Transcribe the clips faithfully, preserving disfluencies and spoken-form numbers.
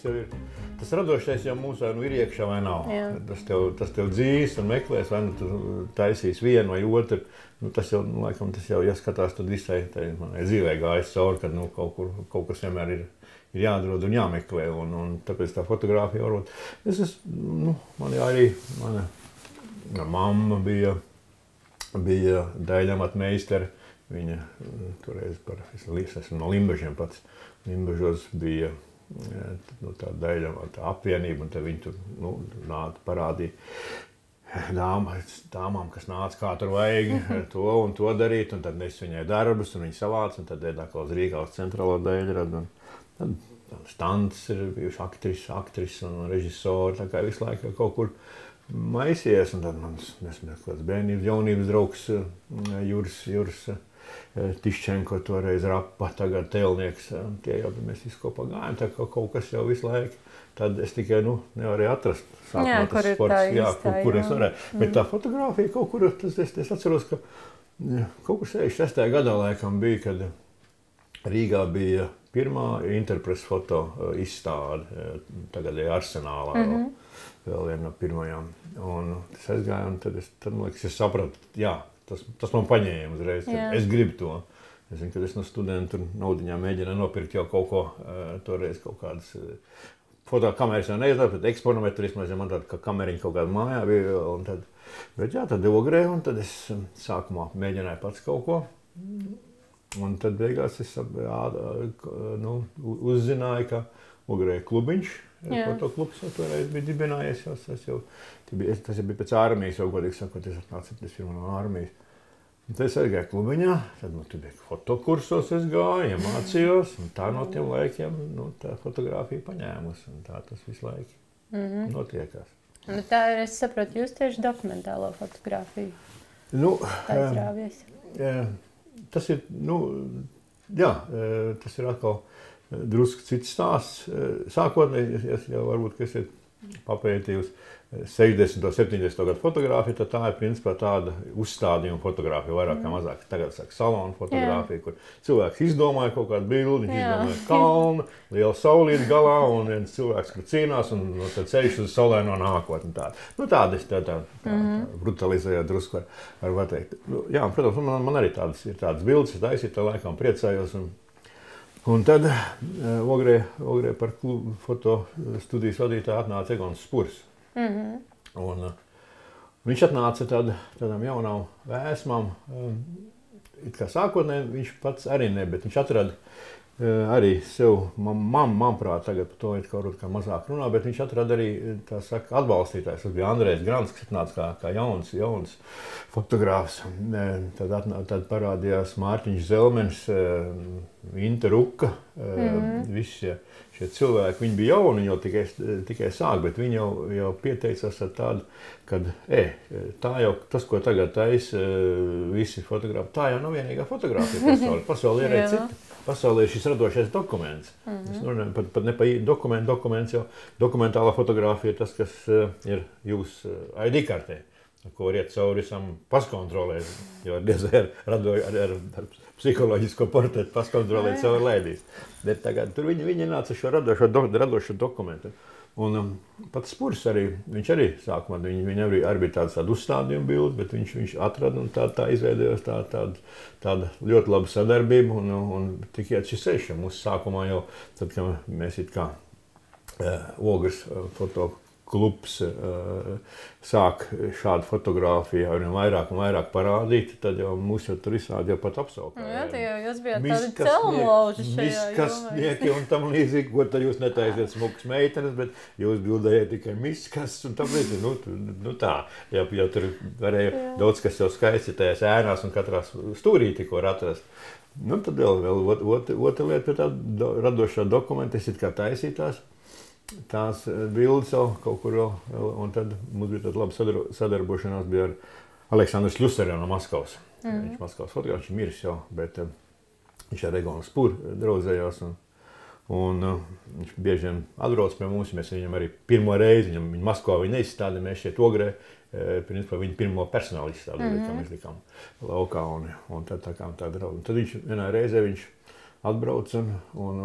jau ir, tas radošais jau mums vai nu ir iekšā vai nav. Jā. Tas tev, tas tev dzīs un meklēs, vai nu tu taisīs vienu vai otru. Nu, tas jau, nu, laikam, tas jau jāskatās, tad visai tai, man, dzīvē gājas cauri, kad nu, kaut, kur, kaut kas vienmēr ir, ir jādrod un jāmeklē. Un, un tāpēc tā fotogrāfija varbūt. Es esmu, nu, man arī, mana mamma bija, bija daļamata meistara. Viņa toreiz par, es esmu no Limbažiem pats, Limbažos bija nu, tā daļamata apvienība, un tad viņi tur nu, nāca parādīja dāma, dāmām, kas nāca, kā tur vajag to un to darīt, un tad nes viņai darbus, un viņi savāca, un tad ēdā kā uz Rīgā uz centrālo daļradu, un tad stands ir bijuši aktris, aktris un režisori, tā kā visu laiku kaut kur maisies, un tad man, nesmu, kāds bērnības, jaunības draugs Juris, Juris Tiščenko, toreiz Rapa, tagad Tēlnieks, tie jau mēs visi kopā gājām, tā kā kaut kas jau visu laiku, tad es tikai, nu, nevarēju atrast sākumā jā, tas sports, tā, jā, kur, kur es varēju. Mm. Bet tā fotogrāfija kaut kur, tas, es, es atceros, ka kaut kur sešdesmit sestajā gadā laikam bija, kad Rīgā bija pirmā Interpress foto izstāde, tagad ir Arsenālā, mm -hmm. vēl, vēl viena no pirmajām. Un es aizgāju, un tad es, tad, man liekas, es sapratu, jā, Tas, tas man paņēma uzreiz, ka es gribu to. Es zinu, kad es no studentu naudiņām mēģināju nopirkt jau kaut ko, toreiz kaut kādas fotokameras jau neizdevu, bet eksponometru, man tāda ka kameriņa kaut kāda mājā bija. Un tad, bet jā, tad Ogrē, un tad es sākumā mēģināju pats kaut ko. Un tad beigās es nu, uzzināju, ka Ogrē klubiņš, fotoklubs jau toreiz bija dibinājies. Jau, tas, jau, tas jau bija pēc ārmijas, jau godīgi sakot, es atnācu septiņdesmit pirmā no ārmijas. Un tad es aizgāju klubiņā, tad man tur bija fotokursos es gāju, mācījos, un tā no tiem laikiem nu, tā fotogrāfija paņēmus, un tā tas visu laiku mm-hmm. notiekās. Nu, tā ir, es saprotu, jūs tieši dokumentālo fotogrāfiju nu, aizrāvies. E, tas ir, nu, jā, e, tas ir atkal drusku cits stāsts. Sākotnēji, es jau varbūt, ka esat papētījusi sešdesmito, septiņdesmito gadu fotogrāfiju, tad tā ir principā tāda uzstādījuma fotogrāfija, vairāk kā mazāk. Tagad saka salonu fotogrāfija, kur cilvēks izdomāja kaut kādu bildi, viņš izdomāja kalnu, lielu saulīti galā, un viens cilvēks, kur cīnās, un no tad ceļš uz saulēno nākotni. Tā. Nu, tāda es tā, tā, tā, tā brutalizēju drusku var, var pateikt. Nu, jā, protams, man, man arī tādas ir tādas bildes, es taisīju, tā laikam priecājos. Un, Un tad uh, Ogrē, Ogrē par klubu fotostudijas vadītāju atnāca Egons Spurs. Mm-hmm. Un, uh, viņš atnāca tād, tādām jaunām vēsmām. Um, it kā sākotnēji viņš pats arī ne, bet viņš atrada uh, arī sev, man, man, manuprāt, tagad par to ir kaut kā mazāk runā, bet viņš atrada arī, tā saka, atbalstītājs. Tas bija Andrejs Grants, kas atnāca kā, kā jauns, jauns fotogrāfs. Tad, atnā, tad parādījās Mārtiņš Zelmens, Inte Ruka, mm-hmm. visi šie, šie cilvēki, viņi bija jauni, viņi jau tikai, tikai sāk, bet viņi jau, jau pieteicās ar tādu, kad, e, tā jau, tas, ko tagad taisa visi fotografi, tā jau nav vienīgā fotografija pasaulē. Pasaulē ir arī cita. Pasaulē ir šis radošais dokuments. Mm-hmm. Es runāju, pat, pat ne pa dokumentu, dokuments jau, dokumentālā fotografija ir tas, kas ir jūsu I D kartē. Ko var iet cauri visam paskontrolēt, jo diez ar, ar, ar, ar, ar psiholoģisko portretu paskontrolēt cauri lēdīs. Bet tagad tur viņi, viņi nāca šo radošo, do, radošo dokumentu. Un um, pats Spurs arī, viņš arī sākumā, viņi, viņi arī, arī bija tāds tāda uzstādījuma bildi, bet viņš, viņš atrada un tā, tā izveidojās tā, tāda, tāda ļoti laba sadarbība un, un tik iet šis ceļš. Mūsu sākumā jau, tad, kad mēs it kā uh, Ogres uh, foto klubs uh, sāk šādu fotogrāfiju ar vairāk un vairāk parādīt, tad jau mūs jau tur visādi jau pat apsaukā. Jā, tie jau jūs bijāt tādi celmlauži šajā jomā. Miskasnieki un tam līdzīgi, ko tad jūs netaisiet smukas meitenes, bet jūs bildējat tikai miskas un tam līdzīgi. Nu, nu tā, jau, jau tur varēja jā. Daudz kas jau skaisti tajās ēnās un katrā stūrīti, ko var atrast. Nu, tad vēl, vēl otra, otra lieta pie tāda radošā dokumenta, es it kā taisītās. Tās bildes jau kaut kur vēl, un tad mums bija tāda laba sadarbošanās bija ar Aleksandrs Ļusarjā no Maskavas. Mm. Viņš Maskavas fotogrāfs, viņš miris jau, bet uh, viņš ar Egonu Spuru draudzējās. Un, un uh, viņš bieži vien atbrauc pie mums, mēs viņam arī pirmo reizi, viņam viņa Maskavā viņa neizstādi, mēs šeit Ogrē, uh, principā viņa pirmo personālu izstādi, mm. likām, mēs likām laukā, un, un tad tā kā tā draudz. Tad viņš vienā reizē viņš atbrauc un, un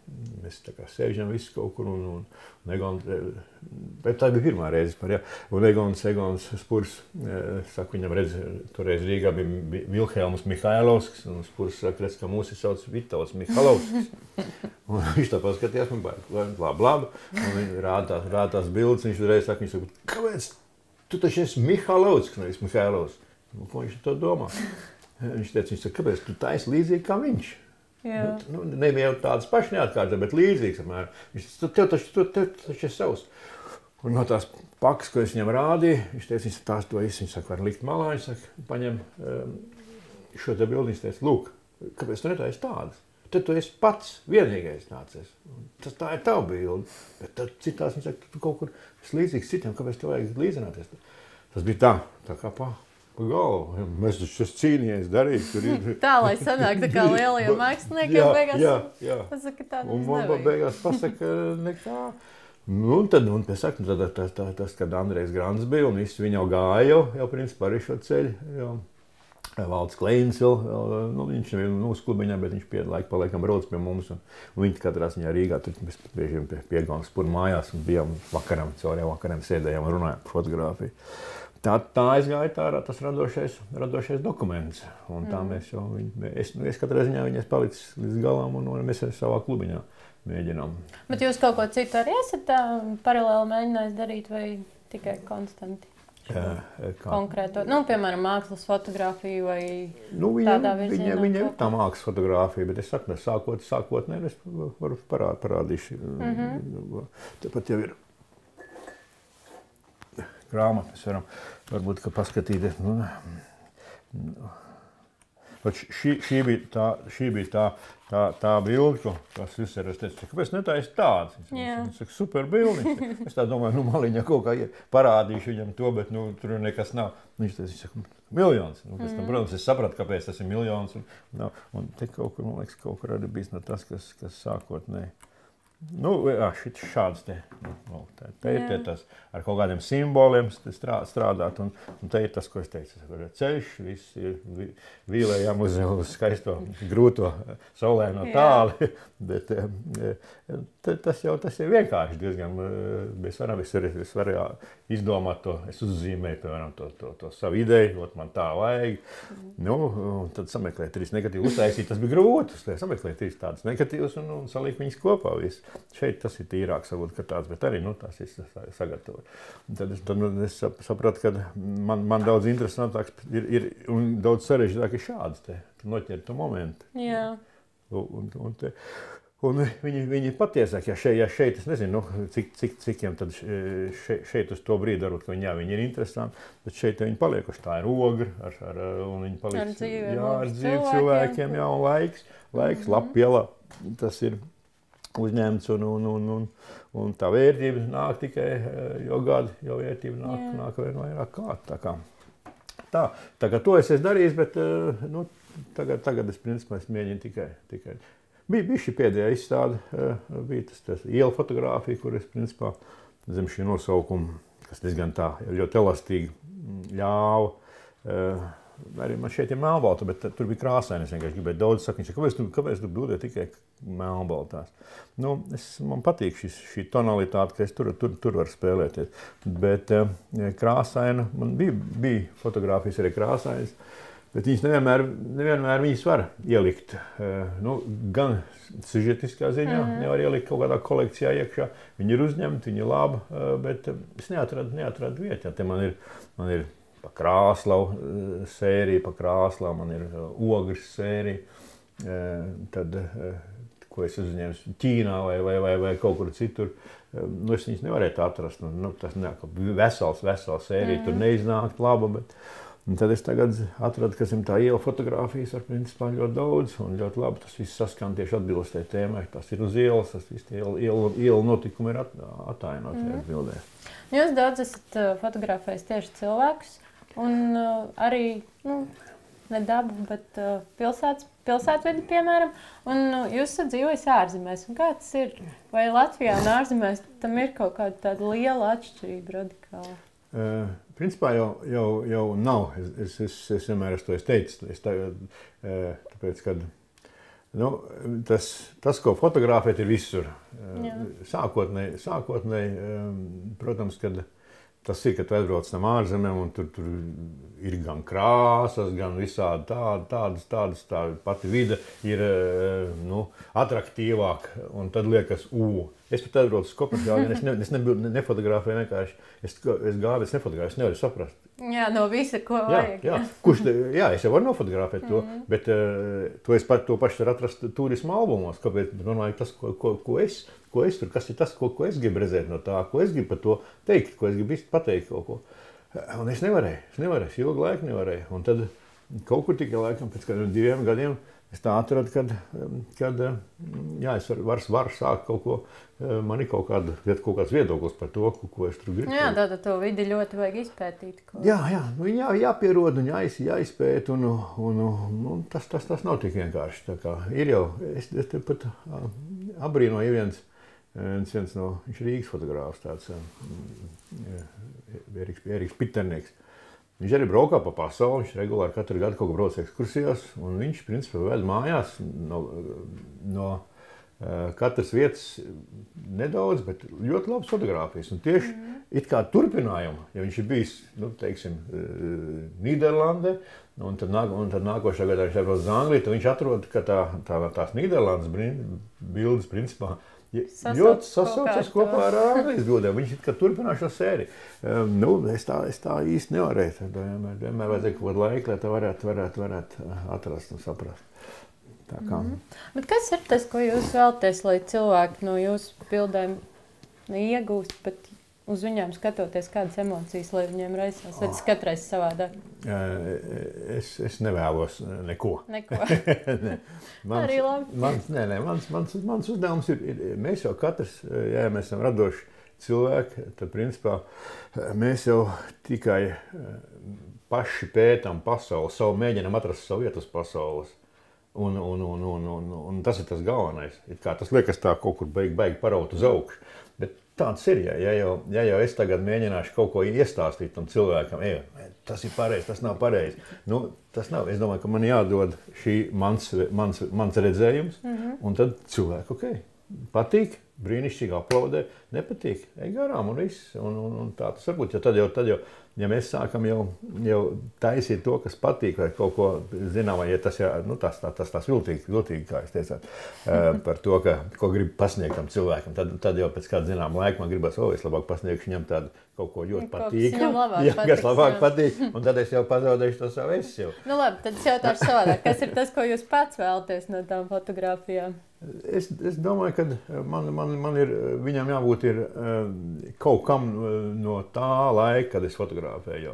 mēs tā kā sēžam visi kaut kur, un, un, un Egons, bet tā bija pirmā reize par, ja, un Egons, Egons Spurs, saka, viņam redz, toreiz Rīgā bija, bija Vilhelms Mihailovskis, un Spurs saka, redz, ka mūs ir sauc Vitals Mihailovskis. Un viņš tā paskatījās, man bāja, labi, labi, un viņi rāda tās, rāda tās bildes, viņš reiz saka, viņš saka, kāpēc, tu taču esi Mihailovskis, nevis Mihailovskis. Un ko viņš to domā? Viņš teica, viņš saka, kāpēc tu taisi līdzīgi kā viņš? Nu, nebija jau tādas pašas neatkārtas, bet līdzīgas. Apmēram. Viņš teica, tev taču, tev, tev taču ir savs. Un no tās pakas, ko es viņam rādīju, viņš teica, viņš tās to visu, viņš saka, var likt malā, viņš saka, paņem um, šo te bildi, viņš teica, lūk, kāpēc tu netaisi tādas? Tad tu esi pats vienīgais nācies. Tas tā ir tava bilde. Bet tad citās, viņš saka, tu kaut kur esi līdzīgs citiem, kāpēc tev vajag līdzināties? Tas bija tā, tā kā pā. Galva. Mēs taču esam cīnījies darīt. Tur ir... Tā, lai sanāk tā kā lielajiem māksliniekiem beigās. Jā, jā. Pasaka, tā un man beigās pasaka nekā. Nu, un tad, un pēc sakam, tad, tas, tas, tas, kad Andrejs Grants bija, un viss viņa jau gāja jau, jau principā arī šo ceļu. Jau. Valds Kleins vēl, nu, viņš nebija mūsu klubiņā, bet viņš pie laika paliekam brauc pie mums. Un, un viņi katrā ziņā Rīgā, tur mēs biežiem pie Piegaunas Spura mājās un bijām vakaram, cauriem vakariem sēdējām un runājām par fotogrāfiju. Tā, tā aizgāja tā, tas radošais, radošais dokuments. Un tā mm. mēs jau, viņ, es, es katrā ziņā viņas palicis līdz galam un, un mēs savā klubiņā mēģinām. Bet jūs kaut ko citu arī esat tā, paralēli mēģinājis darīt vai tikai konstanti? Jā, konkrēto, nu, piemēram, mākslas fotogrāfiju vai nu, viņa, tādā virzienā? Viņa, viņa ir tā mākslas fotogrāfija, bet es saku, ne, sākot, sākot, ne, es varu parād, parādīšu. Mm-hmm. Tāpat jau ir grāmatu, mēs varam varbūt, ka paskatīties. Nu, nu. Šī, šī bija tā, šī bija tā, tā, tā bilde, kas visur es teicu, kāpēc netaisi tāds? Viņš saka, super bildi. Es tā domāju, nu, maliņā kaut kā parādīšu viņam to, bet, nu, tur nekas nav. Viņš teica, viņš saka, miljons. Nu, pēc tam, protams, es sapratu, kāpēc tas ir miljons. Un, un, un te kaut kur, man liekas, kaut kur arī bijis no tas, kas, kas sākotnēji. Nu, jā, šit šāds te, nu, te, te ir te tas ar kaut kādiem simboliem strādāt, un, un te ir tas, ko es teicu, ceļš, viss ir vīlējām uz, uz skaisto, grūto saulē no tāli, bet te, tas jau tas ir vienkārši diezgan, mēs varam, es varu, es varu izdomāt to, es uzzīmēju, piemēram, to, to, to savu ideju, ot man tā vajag, nu, un tad sameklēt trīs negatīvus uztaisīt, tas bija grūti, sameklēt trīs tādas negatīvas un, un salikt viņas kopā visu. Šeit tas ir tīrāks, varbūt, ka tāds, bet arī, nu, tās ir sagatavot. Tad es, tad es sapratu, ka man, man daudz interesantāks ir, ir un daudz sarežģītāk ir šāds te, noķert to momentu. Jā. Un, un, te, un viņi, viņi patiesāk, ja šeit, ja šeit, es nezinu, nu, cik, cik, cikiem tad šeit, šeit uz to brīdi darot, ka viņi, jā, viņi ir interesanti, bet šeit viņi paliekuši, tā ir ogra, ar, ar, un viņi paliek, ar dzīvi, jā, ar dzīvi cilvēkiem, jā, un laiks, laiks, mm-hmm. Lappielā, tas ir uzņemts un, un, un, un, un tā vērtība nāk tikai jo gadu, jo vērtība nāk, yeah. nāk vien vairāk klāt. Tā kā, tā, tā kā to es esmu darījis, bet nu, tagad, tagad es principā es mēģinu tikai. tikai. Bija, bija šī pēdējā izstāde, bija tas, tas iela fotogrāfija, kur es principā zem šī nosaukuma, kas diezgan tā ļoti elastīgi ļāva. Arī man šeit ir melnbalta, bet tur bija krāsaini. Es vienkārši gribēju daudz saka, viņš saka, kāpēc tu, kāpēc tu bildē tikai melnbaltās? Nu, es, man patīk šis, šī tonalitāte, ka es tur, tur, tur varu spēlēties. Bet eh, krāsaina, man bija, bija fotogrāfijas arī krāsainas, bet viņas nevienmēr, nevienmēr viņas var ielikt. Eh, nu, gan sižetiskā ziņā, mm-hmm. nevar ielikt kaut kādā kolekcijā iekšā. Viņi ir uzņemti, viņi ir labi, eh, bet es neatradu, neatradu vietu. Ja, te man ir, man ir pa Krāslavu sērija, pa Krāslavu man ir ogres sērija, tad, ko es uzņēmu Ķīnā vai, vai, vai, vai kaut kur citur, nu es viņas nevarētu atrast, nu tas ne, vesels, vesels sērija, mm. tur neiznākt laba, bet tad es tagad atradu, kas ir tā iela fotogrāfijas ar principā ļoti daudz un ļoti labi, tas viss saskan tieši atbilstē tēmai, tas ir uz ielas, tas viss iela, iela, iela notikumi ir at, atainot mm. bildē. Jūs daudz esat fotografējis tieši cilvēkus. Un uh, arī, nu, ne dabu, bet uh, pilsētas, pilsētvidi, piemēram. Un uh, jūs esat dzīvojis ārzemēs. Un kā tas ir? Vai Latvijā un ārzemēs tam ir kaut kāda tāda liela atšķirība radikāla? Uh, principā jau, jau, jau nav. Es, es, es, es vienmēr es to esmu teicis. Es tagad, uh, tāpēc, kad Nu, tas, tas, ko fotografēt, ir visur. Jā. Sākotnēji, sākotnēji, protams, kad tas ir, ka tu aizbrauc no ārzemēm un tur, tur ir gan krāsas, gan visādi tādi, tādas, tādas, tā pati vide ir, nu, atraktīvāka, un tad liekas, ū. Es pat aizbraucu uz Kopenhāgenu, es, ne, es ne, ne, nefotografēju vienkārši, es, es gāju, es nefotografēju, es nevaru saprast. Jā, no visa, ko Jā, vajag. jā. Kurš te, jā, es jau varu nofotografēt to, Mhm. bet uh, to es pat to pašu var atrast turisma albumos, kāpēc, domāju, tas, ko, ko, ko es, ko es tur, kas ir tas, ko, ko es gribu redzēt no tā, ko es gribu par to teikt, ko es gribu pateikt kaut ko. Un es nevarēju, es nevarēju, es ilgu laiku nevarēju. Un tad kaut kur tikai laikam pēc kādiem diviem gadiem es tā atradu, kad, kad jā, es varu var, var sākt kaut ko, man ir kaut, kāda, kaut kāds viedoklis par to, ko, ko es tur gribu. Jā, tātad to vidi ļoti vajag izpētīt. Ko... Jā, jā, nu, jā, jāpierod un jāiz, jāizpēt, un, un, un tas, tas, tas nav tik vienkārši. Tā kā ir jau, es, es te pat abrīnoju viens, viens, viens no Rīgas fotogrāfs, tāds Eriks, Eriks Piternieks. Viņš arī braukā pa pasauli, viņš regulāri katru gadu kaut ko brauc ekskursijās, un viņš, principā, ved mājās no, no uh, katras vietas nedaudz, bet ļoti labas fotogrāfijas. Un tieši mm. it kā turpinājumu, ja viņš ir bijis, nu, teiksim, uh, Nīderlandē, un tad, nāk, un tad nākošā gadā viņš atbrauc uz Angliju, tad viņš atrod, ka tā, tā, tās Nīderlandes bildes, principā, ļoti sasaucas kopā ar Anglijas bildēm. Viņš kā turpinās šo sēriju. Um, nu, es, tā, es tā īsti nevarēju. Tad vienmēr, vienmēr vajadzēja kaut kādu laiku, lai tā varētu, varētu, varētu atrast un saprast. Tā kā. Mm. Bet kas ir tas, ko jūs vēlaties, lai cilvēki no jūsu bildēm neiegūst, bet uz viņiem skatoties kādas emocijas, lai viņiem raisās? Vai tas katreiz savādāk? Es, es nevēlos neko. Neko. ne. Mans, Arī labi. Mans, nē, nē, mans, mans, mans uzdevums ir, ir, mēs jau katrs, ja mēs esam radoši cilvēki, tad principā mēs jau tikai paši pētam pasauli, savu mēģinam atrast savu vietu uz pasaules. Un, un, un, un, un, un tas ir tas galvenais. It kā tas liekas tā kaut kur beig, beig paraut uz augšu. Bet tāds ir, ja, ja, jau, ja jau es tagad mēģināšu kaut ko iestāstīt tam cilvēkam, ej, tas ir pareizi, tas nav pareizi. Nu, tas nav. Es domāju, ka man jādod šī mans, mans, mans redzējums, mm-hmm. un tad cilvēku, ok, patīk, brīnišķīgi aplaudē, nepatīk, ej garām un viss. Un, un, un tā tas varbūt, jo tad jau, tad jau, ja mēs sākam jau, jau taisīt to, kas patīk, vai kaut ko zinām, ja tas ir, nu, tas, tas, tas, tas viltīgi, viltīgi, kā es teicāt, par to, ka, ko grib pasniegt tam cilvēkam, tad, tad jau pēc kāda zinām laika man gribas, o, es labāk pasniegšu viņam tādu kaut ko ļoti patīk, jā, kas labāk patīk, un tad es jau pazaudēšu to savu es jau. Nu labi, tad es jautāšu savādāk, kas ir tas, ko jūs pats vēlaties no tām fotogrāfijām? Es, es domāju, ka man, man, man ir, viņam jābūt ir kaut kam no tā laika, kad es fotografēju.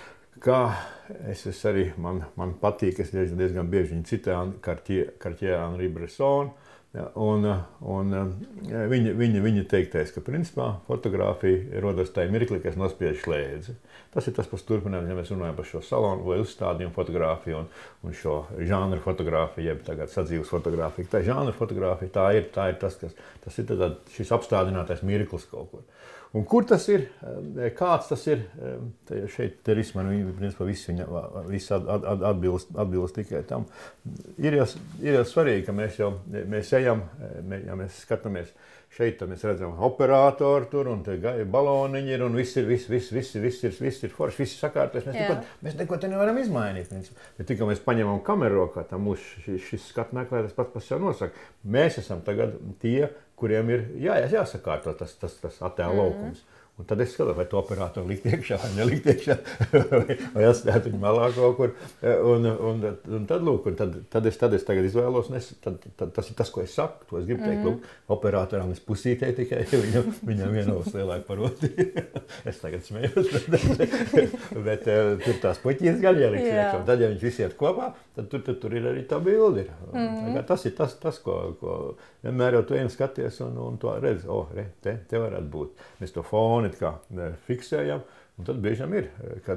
Kā es, es arī, man, man patīk, es diezgan bieži viņu citēju, Cartier Henri Bresson, ja, un, un viņa, viņa, viņa teiktais, ka principā fotogrāfija rodas tajā mirklī, kas nospiež slēdzi. Tas ir tas pats turpinājums, ja mēs runājam par šo salonu vai uzstādījumu fotogrāfiju un, un šo žanru fotogrāfiju, jeb tagad sadzīves fotogrāfiju. Tā žanra fotogrāfija, tā ir, tā ir tas, kas, tas ir tad, šis apstādinātais mirklis kaut kur. Un kur tas ir, kāds tas ir, šeit te viss man, principā, viss viņa, viss atbilst, atbilst tikai tam. Ir jau, ir jau svarīgi, ka mēs jau, mēs ejam, ja mēs skatāmies, šeit mēs redzam operātoru tur, un te baloniņi ir, un viss ir, viss, viss, viss, viss ir, viss ir forši, viss ir sakārtots. Mēs neko, mēs neko te nevaram izmainīt. Bet tikai mēs paņemam kameru rokā, tā mūsu šis, šis skatu meklētājs pats par sevi nosaka. Mēs esam tagad tie, kuriem ir jā, jāsakārto tas, tas, tas attēla laukums. Un tad es skatos, vai to operātoru likt iekšā, vai nelikt iekšā, vai, vai atstāt viņu malā kaut kur. Un, un, un tad, lūk, un tad, tad, es, tad es tagad izvēlos, un es, tad, tad, tas ir tas, ko es saku, to es gribu teikt, lūk, operātoram es pusītē tikai, viņam, viņam vienos lielāk paroti. Es tagad smējos, bet, bet tur tās puķītes gan jāliks iekšā. Tad, ja viņš visi iet kopā, tad tur, tad, tur ir arī tā bildi. Mm. Tas ir tas, tas ko, ko vienmēr jau tu ejam skaties un, un to redz, o, re, te, te varētu būt. Mēs to fonu kā fiksējam, un tad biežam ir, kad,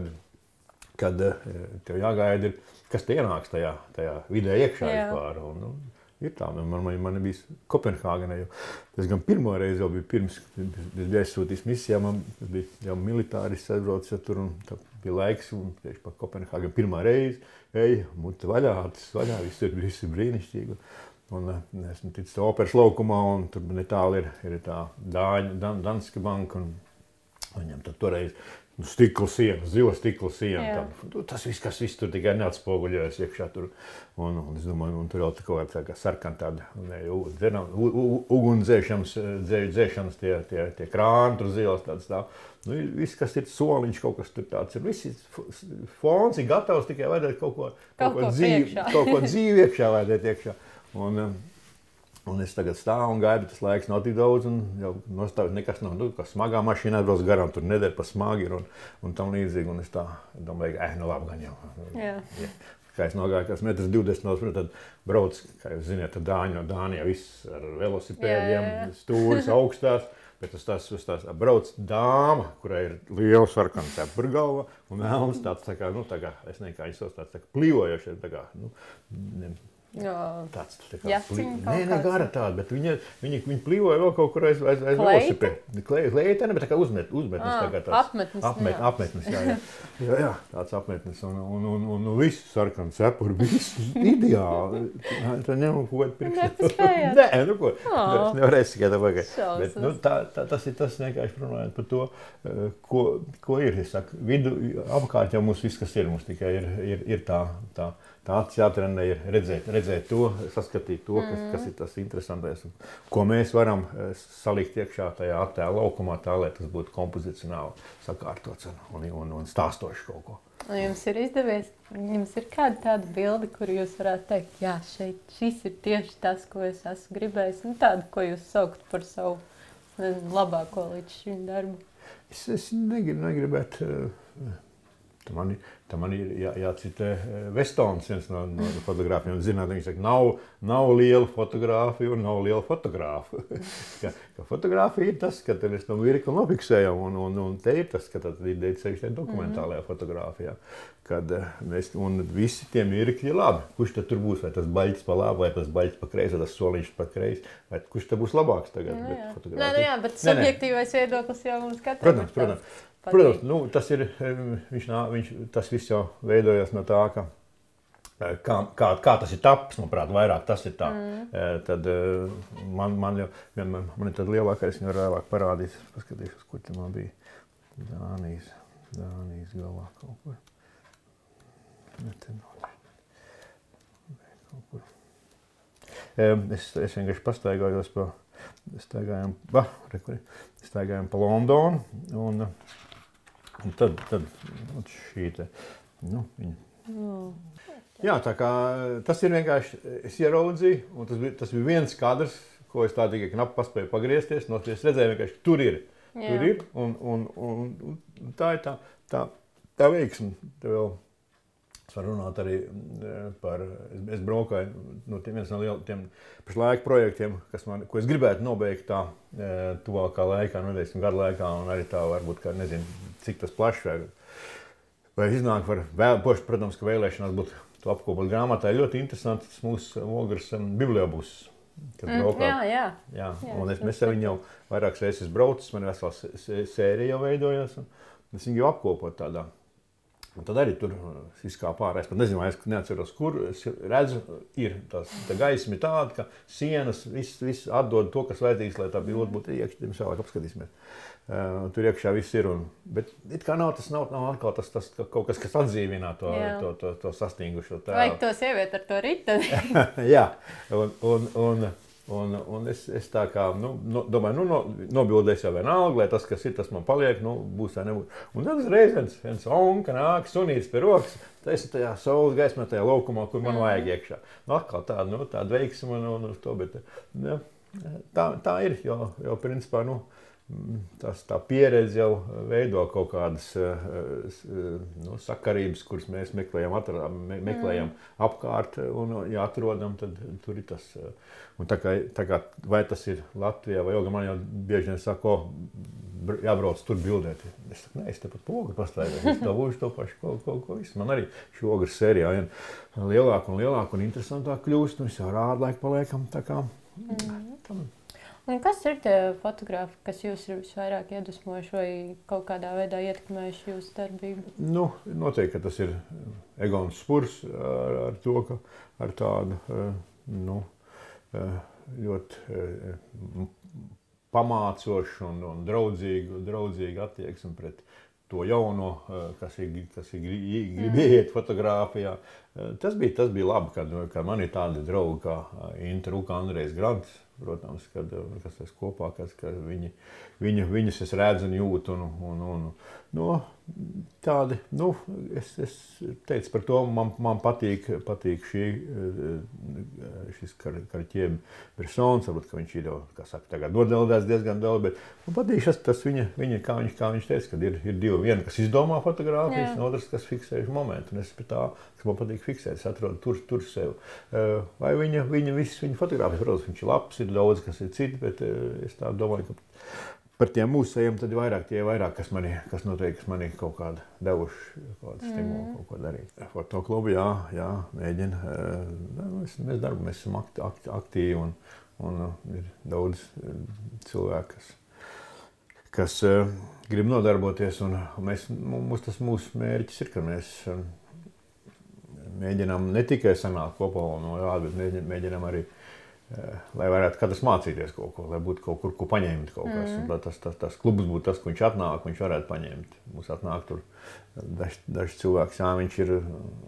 kad tev jāgaida, kas te ienāks tajā, tajā vidē iekšā vispār. Un, un, ir tā, man, man, man bija Kopenhāgenē, jo es gan pirmo reizi jau biju pirms, es biju aizsūtījis misijā, man bija jau militāris aizbraucis tur, un tā bija laiks, un tieši pa Kopenhāgenu pirmā reizi, ej, muti vaļā, tas vaļā, viss ir, viss ir brīnišķīgi. un esmu ticis operas laukumā, un tur netāli ir, ir tā Dāņa, Dan, Danske banka, un viņam tad toreiz nu, stikla siena, zila stikla siena. Tad, tas viss, kas viss tur tikai neatspoguļojas iekšā tur. Un, un es domāju, un tur jau kaut kā sarkana tāda ugundzēšanas, dzēšanas tie, tie, tie krāni tur zilas tāds tā. Nu, viss, kas ir soliņš, kaut kas tur tāds ir. Viss fons ir gatavs, tikai vajadzētu kaut ko, kaut kaut ko, ko dzīvi, kaut ko dzīvi iekšā vajadzētu iekšā. Un, Un es tagad stāvu un gaidu, tas laiks nav tik daudz, un jau nostāvis nekas nav, nu, kā smagā mašīnā atbrauc garām, tur nedēļ pa smagi ir un, un tam līdzīgi, un es tā domāju, ka, eh, nu labi gan jau. Jā. Ja. Kā es nogāju, kas metrs divdesmit, tad brauc, kā jūs ziniet, tad Dāņu, Dānijā viss ar velosipēdiem, stūris augstās, bet uz tās, uz tās brauc dāma, kurai ir liela sarkana cepurgalva, un vēlams tāds, tā kā, nu, tā kā, es nezinu, kā viņš sauc tāds, tā kā plīvojoši, tā kā, nu, ne, tāds, tā kā, Jaciņa nē, ne gara tāda, bet viņa, viņa, viņa plīvoja vēl kaut kur aiz, aiz, aiz velosipēdu. Kleitene, bet tā kā uzmet, uzmetnes, ah, tā kā tāds. Apmetnes, apmet, jā. Apmetnes, jā, jā. jā, jā, tāds apmetnes, un, un, un, un, un viss sarkana cepuri, viss ideāli. Tā ņemam kaut kādu pirkstu. Nepaspējāt? Nē, nu ko, Oh. es nevarēju tikai tā pagaid. Šausmas. Bet, nu, tā, tā, tas ir tas vienkārši runājot par to, ko, ko ir. Es saku, vidu, apkārt jau mums viss, kas ir, mums tikai ir, ir, ir tā, tā. Tā acis jātrenē ir redzēt, redzēt to, saskatīt to, kas, kas ir tas interesantais, un ko mēs varam salikt iekšā tajā attēla laukumā tā, lai tas būtu kompozicionāli sakārtots un, un, un stāstoši kaut ko. Un jums ir izdevies, jums ir kāda tāda bilde, kur jūs varētu teikt, jā, šeit šis ir tieši tas, ko es esmu gribējis, un tāda, ko jūs saukt par savu nezinu, labāko līdz šim darbu? Es, es negribu, negribētu... Tā man, tā man ir jā, jācitē Vestons, viens no, no fotogrāfiem. Zināt, viņš saka, nav, nav liela fotogrāfija un nav liela fotogrāfa. ka, ka fotogrāfija ir tas, ka mēs no mirkli nofiksējam, un, un, un te ir tas, ka tad ideja sevišķi dokumentālajā fotogrāfijā. Kad mēs, un visi tie mirkļi ir labi. Kurš tad tur būs? Vai tas baļķis pa labi, vai tas baļķis pa kreisi, vai tas soliņš pa kreisi, vai kurš tad būs labāks tagad? Jā, jā. Bet Nē, nu jā, bet subjektīvais viedoklis jau mums katram. Protams, protams. Protams, nu, tas ir, viņš, viņš, tas viss jau veidojas no tā, ka kā, kā, kā tas ir tapis, manuprāt, vairāk tas ir tā. Mm. Tad man, man jau, vienmēr, man ir tad lielākais, viņu var vēlāk parādīt, paskatīšos, kur te man bija Dānijas, Dānijas galā kaut kur. Ne, te nav. Kaut kur. Es, es vienkārši pastaigājos pa, staigājām, bah, rekuri, staigājām pa Londonu, un Un tad, tad šī te, nu, viņa. Mm. Jā, tā kā tas ir vienkārši, es ieraudzīju, un tas bija, tas bija viens kadrs, ko es tā tikai knapi paspēju pagriezties, no es redzēju vienkārši, tur ir, Jā. tur ir, un, un, un, un tā ir tā, tā, tā veiksme. Tā vēl, es varu runāt arī par, es, es braukāju, no tiem viens no lieliem pašlaik projektiem, kas man, ko es gribētu nobeigt tā tuvākā laikā, nu, teiksim, gadu laikā, un arī tā varbūt, kā nezinu, cik tas plašs vai, vai iznāk var, vēl, poši, protams, ka vēlēšanās būtu to apkopot grāmatā, ir ļoti interesants tas mūsu Ogres bibliobus, kad mm, braukā. Jā, jā. Jā, un es, mēs ar viņu jau vairākas reizes braucis, man vesela sērija jau veidojās, un es viņu jau apkopot tādā. Un tad arī tur izkāpa ārā. Es pat nezinu, es neatceros, kur. Es redzu, ir tās, tā gaisma ir tāda, ka sienas viss, viss atdod to, kas vajadzīgs, lai tā bilde būtu iekšā. Mēs vēlāk apskatīsimies. Uh, tur iekšā viss ir. Un, bet it kā nav tas, nav, nav atkal tas, tas kaut kas, kas atdzīvinā to, to, to, to sastingušo tēlu. Vajag to sievieti ar to riteni. Jā, un, un, un Un, un es, es tā kā, nu, no, domāju, nu, no, nobildēs jau vienalga, lai tas, kas ir, tas man paliek, nu, būs vai nebūs. Un tad uzreiz viens, viens onka nāk, sunīts pie rokas, tas ir tajā saules gaismā, tajā laukumā, kur man vajag iekšā. Nu, atkal tāda, nu, tāda veiksma un, un uz to, bet ja, tā, tā ir, jo, jo principā, nu, tas, tā pieredze jau veido kaut kādas nu, sakarības, kuras mēs meklējam, atrā, me, meklējam apkārt un, ja atrodam, tad tur ir tas. Un tā kā, tā kā vai tas ir Latvijā vai Olga, man jau bieži vien saka, ko jābrauc tur bildēt. Es saku, nē, es te pat pogu pastaigāju, es dabūšu to pašu, ko, ko, ko visu. Man arī šī Ogres sērijā vien lielāk un lielāk un interesantāk kļūst, un es jau rādu laiku paliekam tā kā. Mm. Tam. Un kas ir tie fotografi, kas jūs ir visvairāk iedvesmojuši vai kaut kādā veidā ietekmējuši jūsu darbību? Nu, noteikti, ka tas ir Egons Spurs ar, ar to, ka ar tādu, nu, ļoti pamācošs un, un draudzīgu, draudzīgu attieksmi pret to jauno, kas ir, kas ir grib iet fotogrāfijā. Tas bija, tas bija labi, kad, kad man ir tādi draugi kā Inta Ruka, Andrejs Grants, protams, kad, kas es kopā, kas, kad viņi, viņu, viņus es redzu un jūtu. Un, un, un, no, tādi, nu, es, es teicu par to, man, man patīk, patīk šī, šis kar, Karķiem persons, varbūt, ka viņš ir jau, kā saka, tagad nodeldēts diezgan daudz, bet man patīk šas, tas viņa, viņa kā, viņš, kā viņš teica, kad ir, ir divi, viena, kas izdomā fotogrāfijas, un otrs, kas fiksējuši momentu, un es pie tā, kas man patīk fiksēt, es atrodu tur, tur sev. Vai viņa, viņa, viss viņa fotogrāfijas, protams, viņš ir labs, ir daudz, kas ir citi, bet es tā domāju, ka par tiem mūsējiem tad vairāk tie vairāk, kas mani, kas noteikti, kas mani kaut kādu devuši, kaut kādu stimulu, mm. kaut ko darīt. Fotoklubu, jā, jā, mēģina. Mēs, mēs darbam, mēs esam akti, akti, aktīvi un, un ir daudz cilvēku, kas, kas uh, grib nodarboties, un mēs, mums tas mūsu mērķis ir, ka mēs uh, mēģinām ne tikai sanākt kopā no rāda, bet mēģinām, mēģinām arī lai varētu katrs mācīties kaut ko, lai būtu kaut kur, ko paņemt kaut kas. Mm. Un tas, tas, tas klubs būtu tas, ko viņš atnāk, viņš varētu paņemt. Mums atnāk tur dažs daž cilvēks, jā, viņš ir,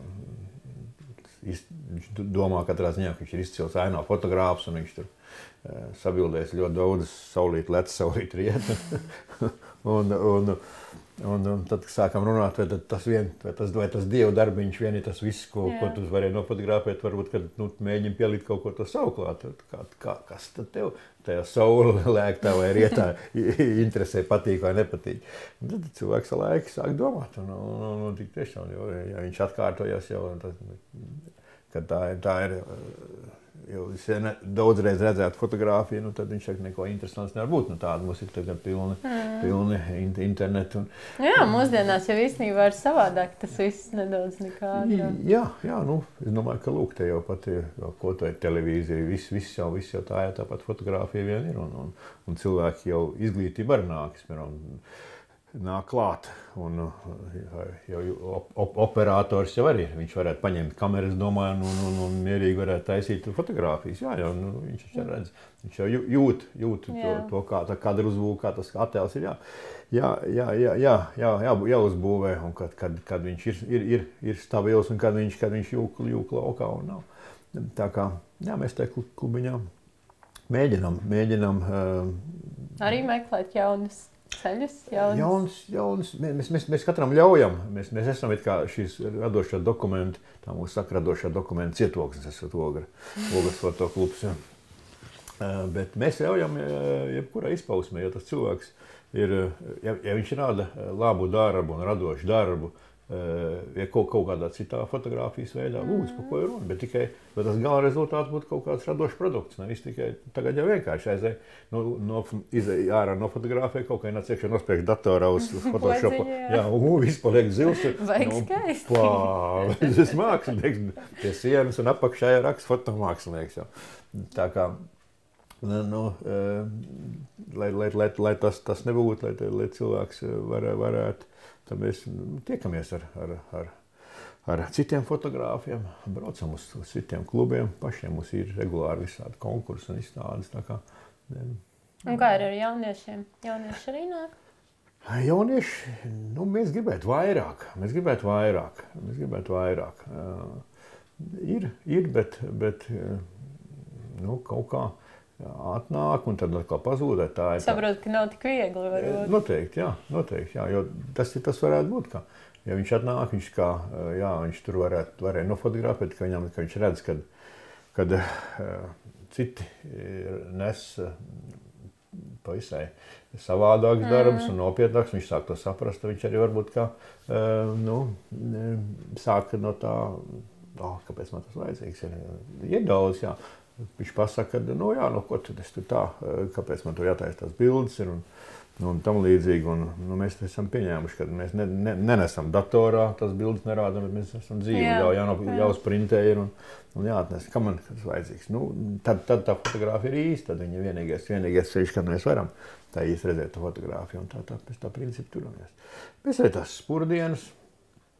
viņš domā katrā ziņā, ka viņš ir izcils ainā fotogrāfs, un viņš tur sabildēs ļoti daudz, saulīt lec, saulīt riet. un, un, un, un tad, kad sākam runāt, vai tas, vien, vai tas, vai tas dievu darbiņš vien ir tas viss, ko, ko tu varēji nofotogrāfēt, varbūt, kad nu, mēģini pielikt kaut ko to savu klāt. Kā, kā, kas tad tev tajā saule lēktā vai rietā interesē, patīk vai nepatīk. Un tad cilvēks ar laiku sāk domāt, un, un, un, un tik tiešām, jo, ja viņš atkārtojas jau, tas, kad tā ir, tā ir jau daudzreiz redzētu fotogrāfiju, nu, tad viņš saka, neko interesants nevar būt. Nu, tāda mums ir tagad pilni, mm. pilni internetu. Un, jā, mūsdienās jau īstenībā ir savādāk tas viss nedaudz nekā. Jā, jā, jā nu, es domāju, ka lūk, te jau pat ir, ko to ir televīzija, viss, viss jau, viss jau tā, jā, tāpat fotogrāfija vien ir, un, un, un cilvēki jau izglītība arī nāk, piemēram, nāk klāt, un jau op, op, operators jau arī, viņš varētu paņemt kameras, domāju, un, un, un, un mierīgi varētu taisīt fotogrāfijas, jā, jau, nu, viņš jau redz, viņš jau jūt, jūt to, to kā tā kadra uzbūve, kā tas attēls ir, jā, jā, jā, jā, jā, jā, jā, jāuzbūvē, un kad, kad, kad viņš ir, ir, ir, ir stabils, un kad viņš, kad viņš jūk, jūk laukā un nav. Tā kā, jā, mēs te klubiņā mēģinam, mēģinam. Uh, arī meklēt jaunas ceļus, jaunas. Jauns, jauns. Mēs, mēs, mēs katram ļaujam. Mēs, mēs esam it kā šīs radošā dokumenta, tā mūsu saka radošā dokumenta cietoksnis, esat Ogra, Ogras fotoklubs. Ja. Bet mēs ļaujam jebkurā izpausmē, jo tas cilvēks ir, ja, ja viņš rāda labu darbu un radošu darbu, ja kaut, kaut kādā citā fotogrāfijas veidā, lūdzu, par ko ir runa, bet tikai, bet tas gala rezultāts būtu kaut kāds radošs produkts, nevis tikai tagad jau vienkārši aizēj, no, no, izēj ārā nofotogrāfē, kaut kā ienāc iekšā nospēkš datorā uz Photoshopu, jā, un viss paliek zils. Vajag skaisti. Pā, tas mākslinieks, pie sienas un apakšā ir raksts fotomākslinieks, jau. Tā kā, nu, lai, lai, lai, lai tas, tas nebūtu, lai, lai cilvēks var, varētu, tad mēs tiekamies ar, ar, ar, ar citiem fotogrāfiem, braucam uz, uz citiem klubiem, pašiem mums ir regulāri visādi konkursi un izstādes. Tā kā, ne. Un kā ir ar jauniešiem? Jaunieši arī nāk? Jaunieši, nu, mēs gribētu vairāk, mēs gribētu vairāk, mēs gribētu vairāk. Uh, ir, ir, bet, bet nu, kaut kā atnāk un tad atkal pazūd. Saprotu, ka nav tik viegli. Varbūt. Noteikti, jā, noteikti, jā, jo tas, tas varētu būt, ka, ja viņš atnāk, viņš kā, jā, viņš tur varētu, varēja nofotografēt, ka viņam, ka viņš redz, kad, kad uh, citi nes uh, pavisai savādāks mm. darbs un nopietnāks, viņš sāk to saprast, viņš arī varbūt kā, uh, nu, sāk no tā, oh, kāpēc man tas vajadzīgs ir, ir daudz, jā. Viņš pasaka, ka, nu jā, nu ko tad es tur tā, kāpēc man tur jātaisa tās bildes ir un, un tam līdzīgi. Un, nu, mēs esam pieņēmuši, ka mēs ne, ne, nenesam datorā, tās bildes nerādam, bet mēs esam dzīvi, jā, jau, jā, jāuzprintē ir un, un jāatnes, ka man tas vajadzīgs. Nu, tad, tad tā fotogrāfija ir īsta, tad viņa vienīgais, vienīgais ceļš, kad mēs varam tā īsti redzēt tā fotogrāfiju un tā, tā, pēc tā principu turamies. Mēs arī tās spurdienas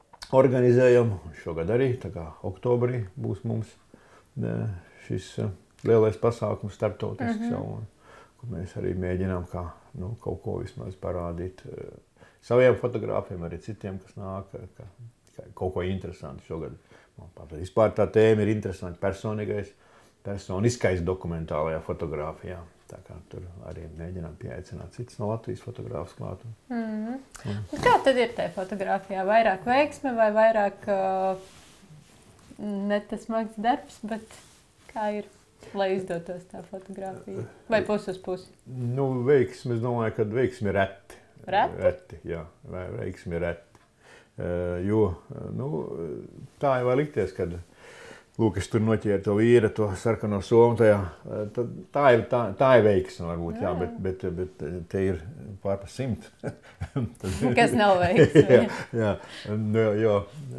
organizējam, šogad arī, tā kā oktobrī būs mums ne, šis lielais pasākums starptautisks Mhm. jau, un kur mēs arī mēģinām kā, nu, kaut ko vismaz parādīt uh, saviem fotogrāfiem, arī citiem, kas nāk, ka, ka kaut ko interesanti šogad. Man pat vispār tā tēma ir interesanti personīgais, personiskais dokumentālajā fotogrāfijā. Tā kā tur arī mēģinām pieaicināt citus no Latvijas fotogrāfus klāt. Mm. Mm. Kā tad ir tajā fotogrāfijā? Vairāk veiksme vai vairāk uh, ne tas smags darbs, bet kā ir, lai izdotos tā fotogrāfija? Vai pus uz pusi? Nu, veiksme, es domāju, ka veiksme ir reti. Reti? Reti, jā. Veiksme ir reti. Uh, jo, nu, tā jau var likties, kad lūk, es tur noķēru to vīra, to sarkano somu tajā. Tā, tā, ir, tā, tā ir veiksme, varbūt, jā, bet, bet, bet te ir pār pa simt. Kas nav veiksme. jā, jā, jo,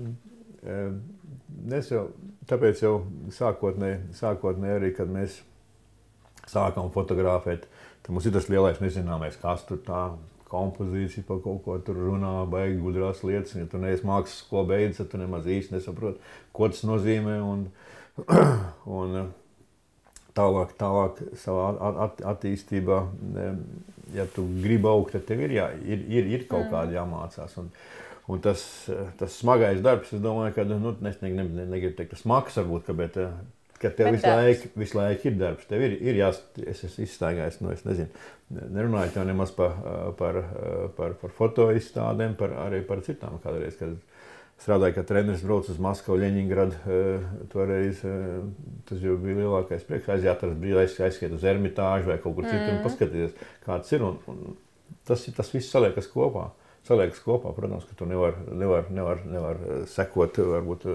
es jau, tāpēc jau sākotnēji, sākotnēji arī, kad mēs sākam fotografēt, tad mums ir tas lielais nezināmais, kas tur tā kompozīcija par kaut ko tur runā, baigi gudrās lietas, un ja tu neesi mākslas skolu beidzis, tad tu nemaz īsti nesaproti, ko tas nozīmē, un, un tālāk, tālāk savā at, attīstībā, ja tu gribi augt, tad tev ir, jā, ir, ir, ir kaut kādi jāmācās, un, un tas, tas smagais darbs, es domāju, ka, nu, es ne, ne, ne, negribu teikt, tas smags varbūt, ka, bet, ka tev visu laiku, visu laiku ir darbs, tev ir, ir jās, es esmu izstaigājis, nu, es nezinu, nerunāju tev nemaz par, par, par, par fotoizstādēm, par, arī par citām kādreiz, kad strādāju, ka treneris brauc uz Maskavu, Ļeņingradu, toreiz, tas jau bija lielākais prieks, aiziet ar brīdi, aizskiet uz Ermitāžu vai kaut kur citur un paskatīties, kāds ir, un, un tas, tas viss saliekas kopā, saliekas kopā, protams, ka tu nevar, nevar, nevar, nevar sekot, varbūt,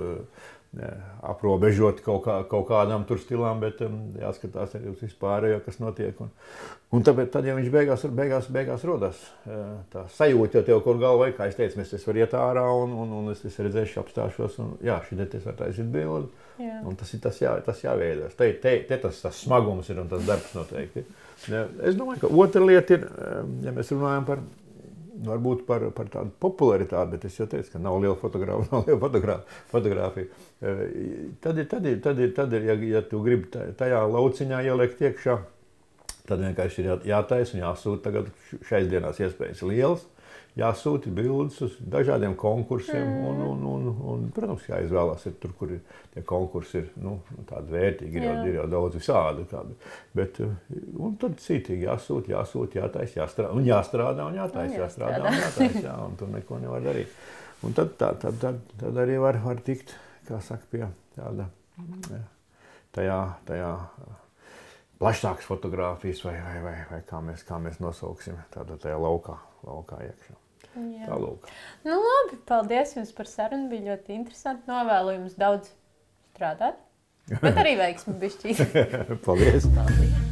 aprobežot kaut, kā, kaut kādām tur stilām, bet um, jāskatās arī uz vispārējo, kas notiek. Un, un tāpēc, tad, ja viņš beigās, beigās, beigās rodas, tā sajūta jau tev kaut galvā, kā es teicu, mēs es varu iet ārā un, un, un es, es redzēšu, apstāšos, un jā, šī te es varu taisīt bildi, jā. Un tas ir tas, jā, tas jāveidos. Te, te, te tas, tas smagums ir un tas darbs noteikti. Es domāju, ka otra lieta ir, ja mēs runājam par varbūt par, par tādu popularitāti, bet es jau teicu, ka nav liela fotogrāfa, nav liela fotogrāfa, fotogrāfija. Tad ir, tad ir, tad ir, tad ir ja, ja tu gribi tajā lauciņā ieliekt iekšā, tad vienkārši ir jā, jātaisa un jāsūta tagad šais dienās iespējas liels, jāsūta bildes uz dažādiem konkursiem un, un, un, un, protams, jāizvēlās ir tur, kur ir, tie konkursi ir, nu, tādi vērtīgi, ir jau, ir jau daudz visādi kādi, bet, un tad citīgi jāsūta, jāsūta, jātaisa, jāstrādā, un jāstrādā, un jātaisa, jāstrādā, un jātaisa, jā, un tur neko nevar darīt. Un tad, tā, tad, tad, tad arī var, var tikt, kā saka, pie tāda, jā, tajā, tajā plašākas fotogrāfijas, vai, vai, vai, vai kā mēs, kā mēs nosauksim, tādā tajā laukā, laukā iekšā. Jā. Tā lūk. Nu labi, paldies jums par sarunu, bija ļoti interesanti. Novēlu jums daudz strādāt, bet arī veiksmi bišķīt. Paldies. Paldies.